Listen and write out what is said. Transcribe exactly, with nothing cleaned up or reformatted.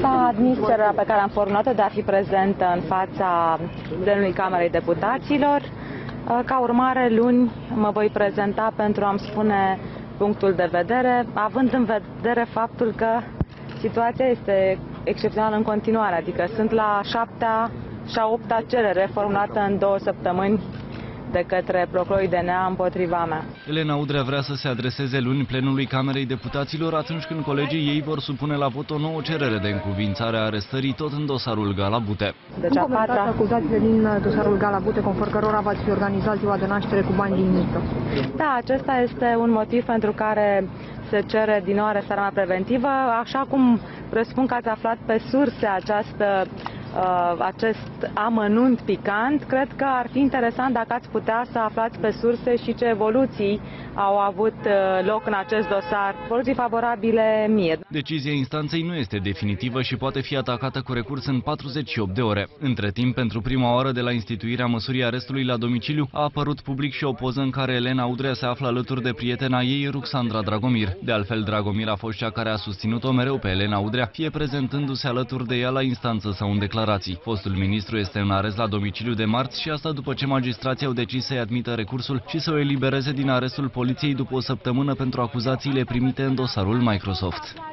S-a admis cererea pe care am formulat-o de a fi prezentă în fața plenului Camerei Deputaților. Ca urmare, luni mă voi prezenta pentru a-mi spune punctul de vedere, având în vedere faptul că situația este excepțională în continuare, adică sunt la șaptea și a opta cerere formulată în două săptămâni de către procurorii D N A împotriva mea. Elena Udrea vrea să se adreseze luni plenului Camerei Deputaților atunci când colegii ei vor supune la vot o nouă cerere de încuviințare a arestării tot în dosarul Gala Bute. Deci a patra... acuzațiile din dosarul Gala Bute, conform cărora v-ați fi organizat ziua de naștere cu bani din mită. Da, acesta este un motiv pentru care se cere din nou arestarea mea preventivă, așa cum presupun că ați aflat pe surse această Uh, acest amănunt picant, cred că ar fi interesant dacă ați putea să aflați pe surse și ce evoluții au avut uh, loc în acest dosar, evoluții favorabile mie. Decizia instanței nu este definitivă și poate fi atacată cu recurs în patruzeci și opt de ore. Între timp, pentru prima oară de la instituirea măsurii arestului la domiciliu, a apărut public și o poză în care Elena Udrea se află alături de prietena ei, Ruxandra Dragomir. De altfel, Dragomir a fost cea care a susținut-o mereu pe Elena Udrea, fie prezentându-se alături de ea la instanță sau în declarații. Fostul ministru este în arest la domiciliu de marți și asta după ce magistrații au decis să-i admită recursul și să o elibereze din arestul poliției după o săptămână pentru acuzațiile primite în dosarul Microsoft.